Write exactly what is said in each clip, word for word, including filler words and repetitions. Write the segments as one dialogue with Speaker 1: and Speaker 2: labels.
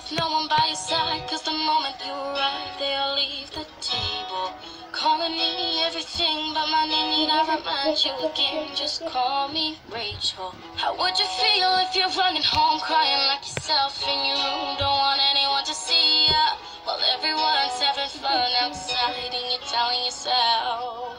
Speaker 1: with no one by your side, cause the moment you arrive, they'll leave the table. Calling me everything but my name, need I remind you again? Just call me Rachel. How would you feel if you're running home crying like yourself in your room? Don't want anyone to see ya, while everyone's having fun outside and you're telling yourself,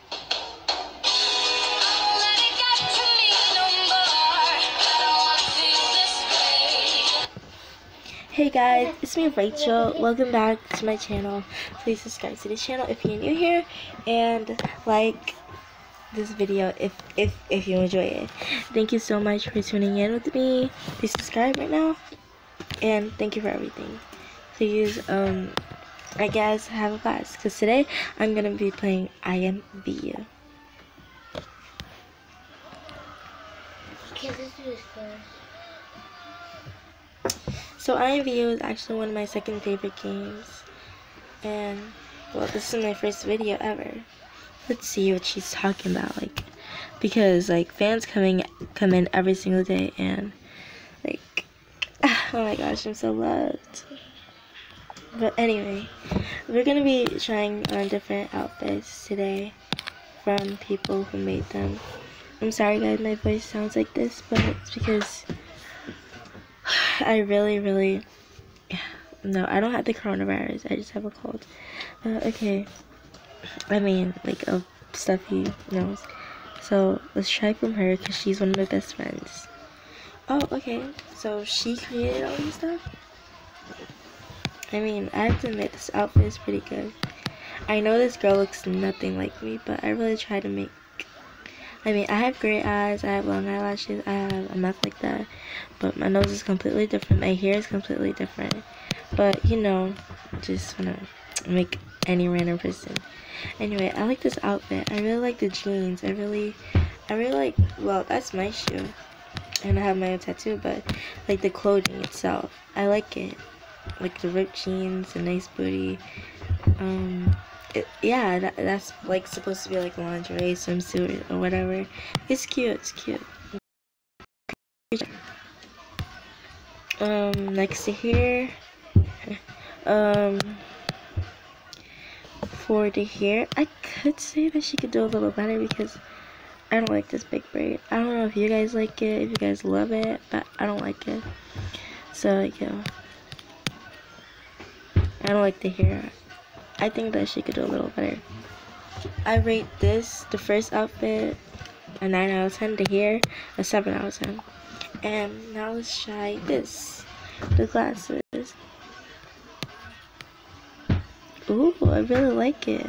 Speaker 2: hey guys, it's me Rachel. Welcome back to my channel. Please subscribe to this channel if you're new here, and like this video if if if you enjoy it. Thank you so much for tuning in with me. Please subscribe right now, and thank you for everything. Please um I guess have a class, because today I'm gonna be playing I M V U.
Speaker 3: Okay, let's do this first.
Speaker 2: So I M V U is actually one of my second favorite games, and well, this is my first video ever. Let's see what she's talking about, like, because like fans coming come in every single day, and like, oh my gosh, I'm so loved. But anyway, we're gonna be trying on different outfits today from people who made them. I'm sorry guys, my voice sounds like this, but it's because I really, really, no, I don't have the coronavirus. I just have a cold. Uh, okay, I mean, like a stuffy nose. So let's try from her, because she's one of my best friends. Oh, okay. So she created all this stuff. I mean, I have to admit, this outfit is pretty good. I know this girl looks nothing like me, but I really try to make. I mean, I have great eyes, I have long eyelashes, I have a mouth like that, but my nose is completely different, my hair is completely different, but, you know, just wanna make any random person. Anyway, I like this outfit. I really like the jeans. I really, I really like, well, that's my shoe, and I have my own tattoo, but, like, the clothing itself, I like it. Like, the ripped jeans, the nice booty, um... It, yeah, that, that's like supposed to be like lingerie, swimsuit, or whatever. It's cute, it's cute. Um, next to here, um, for the hair, I could say that she could do a little better, because I don't like this big braid. I don't know if you guys like it, if you guys love it, but I don't like it. So, yeah, I don't like the hair. I think that she could do a little better. I rate this, the first outfit, a nine out of ten. The hair, a seven out of ten. And now let's try this, the glasses. Ooh, I really like it.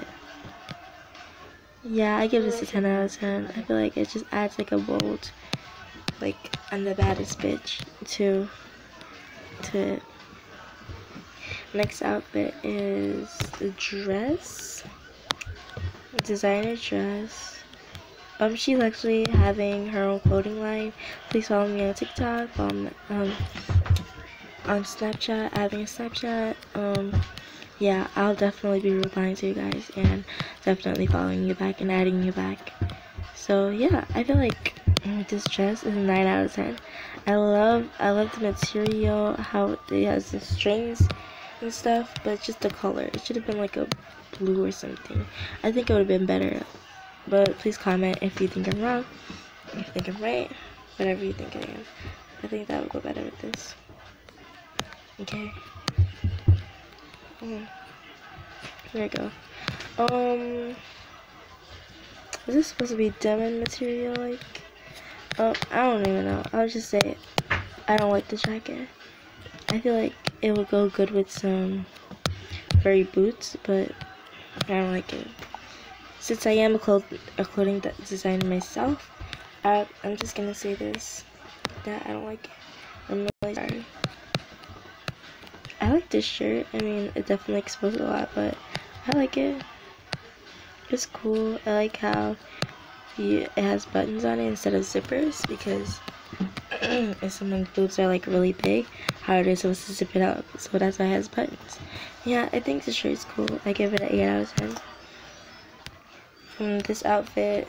Speaker 2: Yeah, I give this a ten out of ten. I feel like it just adds like a bold, like I'm the baddest bitch to, to it. Next outfit is the dress, designer dress. Um, she's actually having her own clothing line. Please follow me on TikTok, follow me, um, on Snapchat, having a Snapchat. Um, yeah, I'll definitely be replying to you guys, and definitely following you back and adding you back. So yeah, I feel like this dress is a nine out of ten. I love, I love the material, how it has the strings and stuff, but just the color, it should have been like a blue or something. I think it would have been better, but please comment if you think I'm wrong, if you think I'm right, whatever you think I am. I think that would go better with this. Okay. Mm. There we go. Um, is this supposed to be denim material? Like, oh, I don't even know. I'll just say it. I don't like the jacket. I feel like it would go good with some furry boots, but I don't like it. Since I am a, cloth a clothing designer myself, I, I'm just gonna say this, that I don't like it. I'm really sorry. I like this shirt. I mean, it definitely exposes a lot, but I like it. It's cool. I like how you, it has buttons on it instead of zippers, because if someone's boobs are like really big, how are they supposed to zip it up? So that's why it has buttons. Yeah, I think this shirt is cool. I give it an eight out of ten. From this outfit,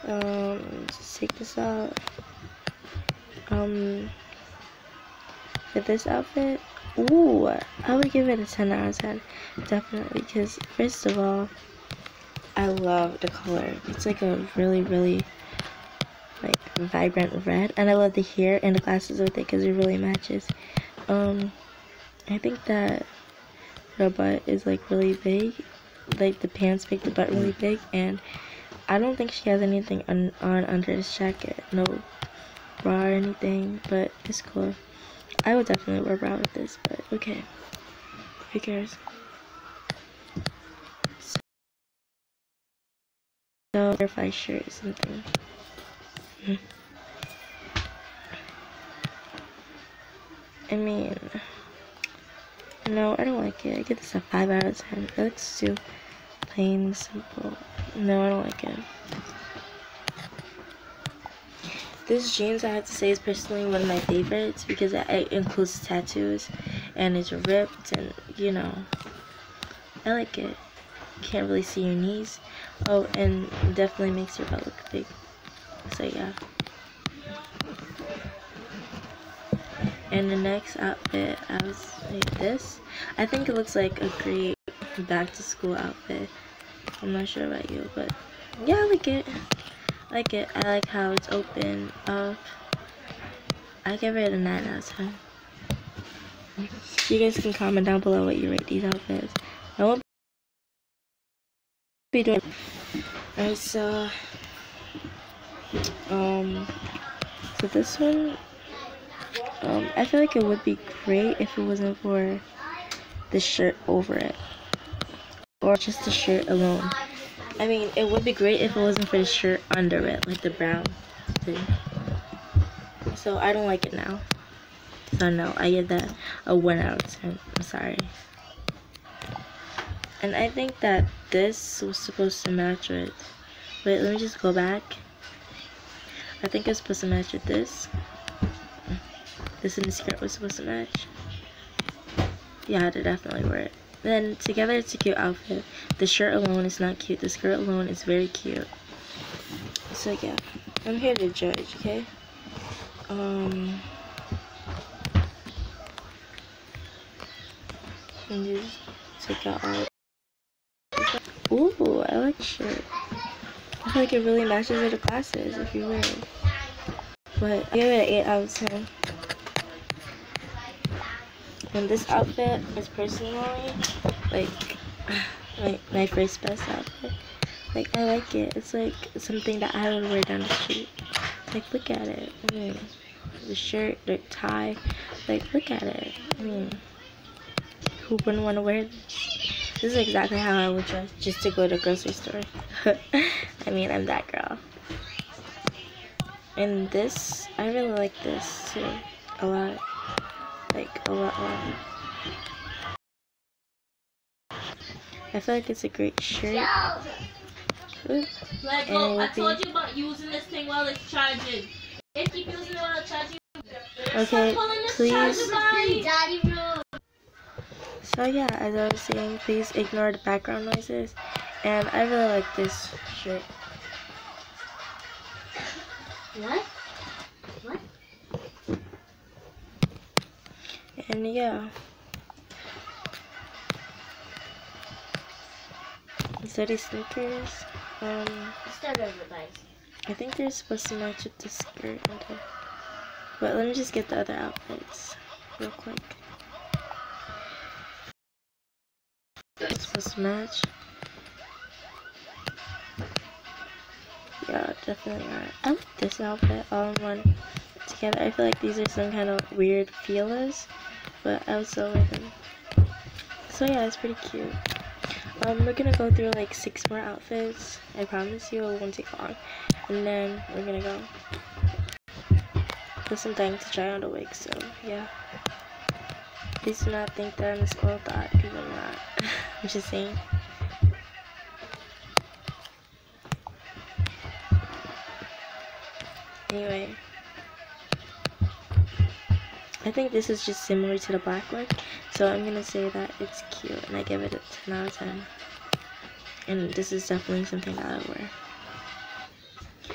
Speaker 2: um, just take this out. Um, for this outfit, ooh, I would give it a ten out of ten, definitely, because first of all, I love the color. It's like a really, really like vibrant red, and I love the hair and the glasses with it because it really matches. Um, I think that the butt is like really big, like the pants make the butt really big, and I don't think she has anything on, on under this jacket, no bra or anything, but it's cool. I would definitely wear a bra with this, but okay, who cares? So, butterfly shirt or something. Hmm. I mean, no, I don't like it. I give this a five out of ten. It looks too plain, simple. No, I don't like it. This jeans, I have to say, is personally one of my favorites because it includes tattoos and it's ripped, and you know, I like it. Can't really see your knees. Oh, and definitely makes your butt look big. So yeah. And the next outfit, I was like this. I think it looks like a great back to school outfit. I'm not sure about you, but yeah, I like it. I like it. I like how it's open up. I give it a nine out of ten. You guys can comment down below what you rate these outfits. I won't be doing. Alright, so um, so this one, um, I feel like it would be great if it wasn't for the shirt over it, or just the shirt alone. I mean, it would be great if it wasn't for the shirt under it, like the brown thing. So I don't like it now. So no, I give that a one out of ten. I'm sorry. And I think that this was supposed to match with, wait, let me just go back. I think it's supposed to match with this. This and the skirt was supposed to match. Yeah, they definitely were it. Then together it's a cute outfit. The shirt alone is not cute. The skirt alone is very cute. So yeah, I'm here to judge, okay? Um, and just take out all. Ooh, I like the shirt. I feel like it really matches with the glasses if you wear it. But I give it an eight out of ten. And this outfit is personally like my, my first best outfit. Like, I like it. It's like something that I would wear down the street. Like, look at it. I mean, the shirt, the tie. Like, look at it. I mean, who wouldn't want to wear this? This is exactly how I would dress just to go to the grocery store. I mean, I'm that girl. And this, I really like this too. A lot. Like, a lot, a lot. I feel like it's a great shirt. Ooh.
Speaker 4: Let go. I told you about using this thing while it's charging. If you keep using it while it's charging.
Speaker 2: Okay, please.
Speaker 4: Daddy,
Speaker 2: So yeah, as I was saying, please ignore the background noises. And I really like this shirt.
Speaker 3: What? What?
Speaker 2: And yeah. These are the sneakers. Um,
Speaker 3: Start over, guys.
Speaker 2: I think they're supposed to match with the skirt. Okay. But let me just get the other outfits real quick. It's supposed to match. Yeah, definitely are. I like this outfit all in one together. I feel like these are some kind of weird feelers, but I would still wear them. So yeah, it's pretty cute. Um, we're gonna go through like six more outfits. I promise you it won't take long. And then we're gonna go. There's some time to try on the wig, so yeah. Please do not think that I'm a spoiled thought, because I'm not. I'm just saying. Anyway. I think this is just similar to the black one, so I'm gonna say that it's cute, and I give it a ten out of ten. And this is definitely something that I wear.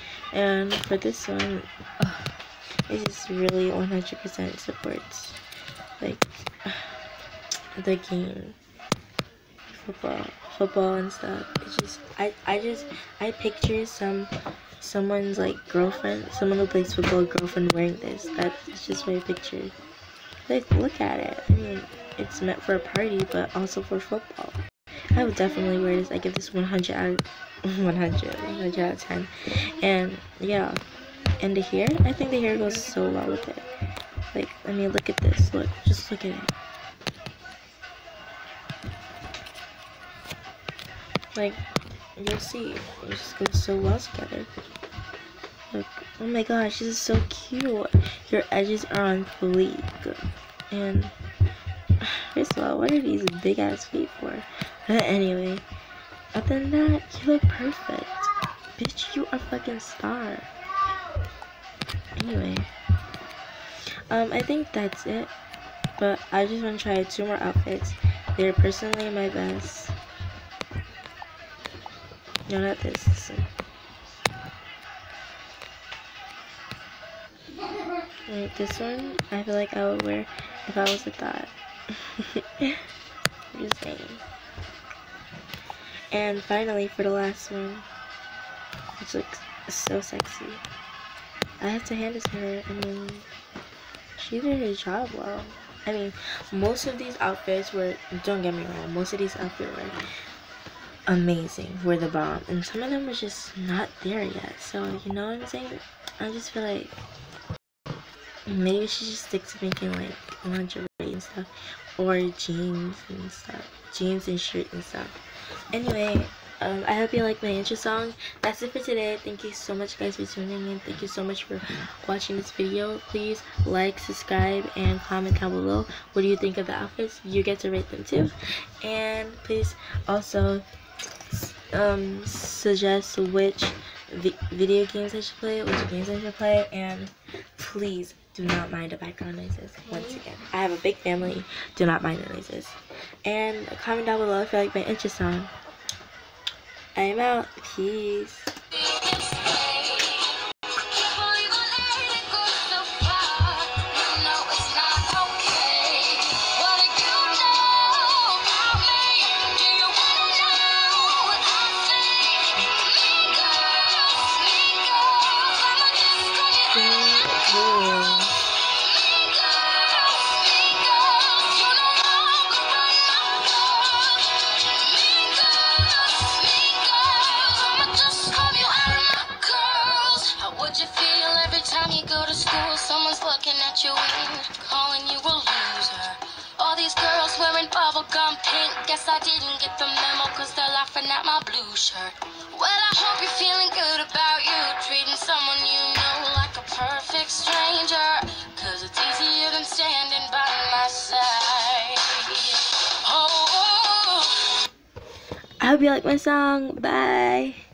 Speaker 2: And for this one, oh, it just really one hundred percent supports like the game, football, football and stuff. It's just I I just I picture some someone's like girlfriend, someone who plays football, girlfriend wearing this. That's just what I pictured. Like, look at it. I mean, it's meant for a party, but also for football. I would definitely wear this. I give this one hundred out of one hundred, one hundred out of ten. And yeah, and the hair, I think the hair goes so well with it. Like, I mean, look at this. Look, just look at it. Like, you'll see, it just goes so well together. Look, oh my gosh, this is so cute. Your edges are on fleek. And first of all, what are these big ass feet for? But anyway, other than that, you look perfect. Bitch, you are fucking star. Anyway, um, I think that's it. But I just want to try two more outfits. They're personally my best. No, not this. This one. Like this one, I feel like I would wear if I was a thought. I'm just saying. And finally, for the last one, which looks so sexy, I have to hand this to her. I mean, she did her job well. I mean, most of these outfits were, don't get me wrong, most of these outfits were amazing, were the bomb. And some of them were just not there yet. So, you know what I'm saying? I just feel like maybe she should stick to making like lingerie and stuff, or jeans and stuff, jeans and shirt and stuff. Anyway, um, I hope you like my intro song. That's it for today. Thank you so much, guys, for tuning in. Thank you so much for watching this video. Please like, subscribe, and comment down below. What do you think of the outfits? You get to rate them too. And please also um suggest which vi video games I should play, which games I should play, and please do not mind the background noises. Once again, I have a big family. Do not mind the noises. And comment down below if you like my intro song. I'm out. Peace.
Speaker 1: You weird, calling you a loser. All these girls wearing bubblegum pink. Guess I didn't get the memo, cause they're laughing at my blue shirt. Well, I hope you're feeling good about you, treating someone you know like a perfect stranger. Cause it's easier than standing by my side. Oh,
Speaker 2: I hope you like my song. Bye.